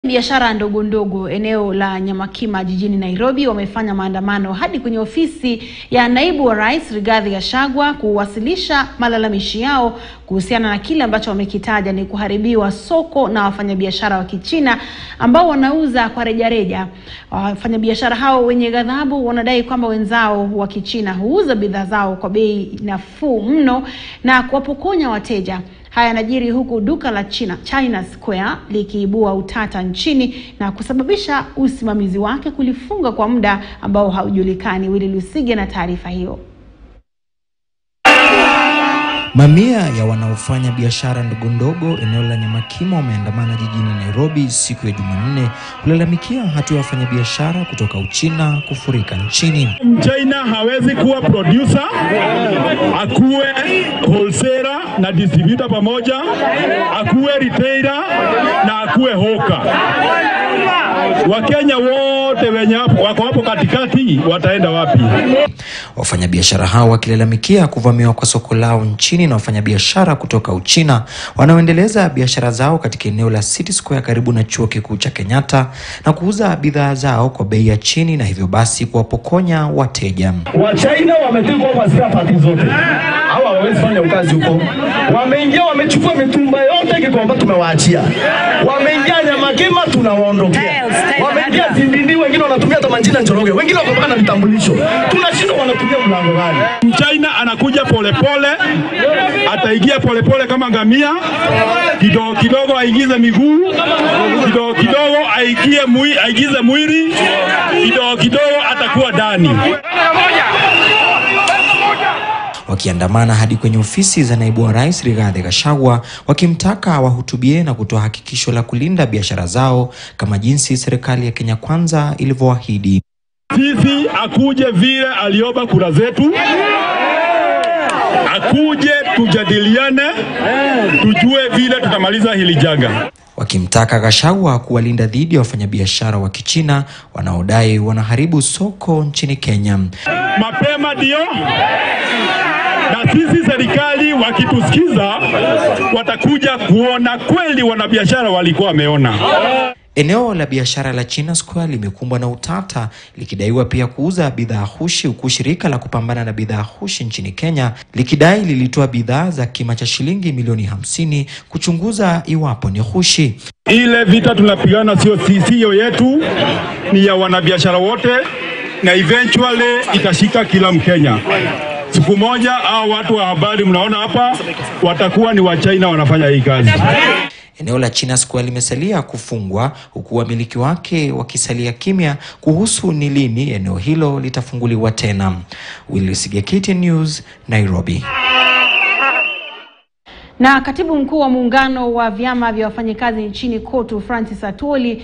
Biashara ndogo ndogo eneo la Nyamakima jijini Nairobi wamefanya maandamano hadi kwenye ofisi ya naibu wa rais Rigathi Gachagua kuwasilisha malalamishi yao kuhusiana na kile ambacho wamekitaja ni kuharibiwa soko na wafanyabiashara wa Kichina ambao wanauza kwa rejareja. Wafanyabiashara hao wenye ghadhabu wanadai kwamba wenzao wa Kichina huuza bidhaa zao kwa bei nafuu mno na kuwapokonya wateja. Haya yanajiri huku duka la China Square likiibua utata nchini na kusababisha usimamizi wake kulifunga kwa muda ambao haujulikani. Willy Lusige na taarifa hiyo. Mamia ya wanaofanya biashara ndogo ndogo eneo la Nyamakima wameandamana jijini Nairobi siku ya Jumanne kulalamikia hatua ya wafanyabiashara kutoka Uchina kufurika nchini. China hawezi kuwa producer, akuwe wholesaler na distributor pamoja, akuwe retailer na akuwe hawker. Wakenya wote wenye wako hapo katikati wataenda wapi? Wafanyabiashara hao wakilalamikia kuvamiwa kwa soko lao nchini na wafanyabiashara kutoka Uchina wanaoendeleza biashara zao katika eneo la City Square karibu na chuo kikuu cha Kenyatta na kuuza bidhaa zao kwa bei ya chini na hivyo basi kuwapokonya wateja. Wa China wametekwa kwa pati zote. Hawa hawezi fanya kazi huko. Wameingia wamechukua mitumba yote Kikomba tumewaachia. Wameingia Nyamakima tunawaondokea. Wameingia Zindindi wengine wanatumia tamanjina Njoroge. Wengine wako na vitambulisho. Tunashindwa wanatumia mlango gani? China anakuja polepole, ataingia polepole kama ngamia, kidogo kidogo aingize miguu, kidogo kidogo aingize mwili, kidogo kidogo atakuwa ndani. Wakiandamana hadi kwenye ofisi za naibu wa rais Rigathi Gachagua wakimtaka wahutubie na kutoa hakikisho la kulinda biashara zao kama jinsi serikali ya Kenya Kwanza ilivyoahidi. Sisi akuje vile aliomba kura zetu, akuje tujadiliane, tujue vile tutamaliza hili janga. Wakimtaka Gachagua kuwalinda dhidi ya wafanyabiashara wa Kichina wanaodai wanaharibu soko nchini Kenya. Mapema ndio na sisi serikali wakitusikiza watakuja kuona kweli wanabiashara walikuwa wameona. Eneo la biashara la China Square limekumbwa na utata likidaiwa pia kuuza bidhaa hushi, huku shirika la kupambana na bidhaa hushi nchini Kenya likidai lilitoa bidhaa za kima cha shilingi milioni 50 kuchunguza iwapo ni hushi. Ile vita tunapigana sio yetu, ni ya wanabiashara wote na eventually itashika kila Mkenya. Siku moja hao watu wa habari mnaona hapa watakuwa ni wa China wanafanya hii kazi. Eneo la China Square limesalia kufungwa huku wamiliki wake wakisalia kimya kuhusu ni lini eneo hilo litafunguliwa tena. Willy Lusige, KTN News, Nairobi. Na katibu mkuu wa muungano wa vyama vya wafanyikazi nchini KOTU Francis Atwoli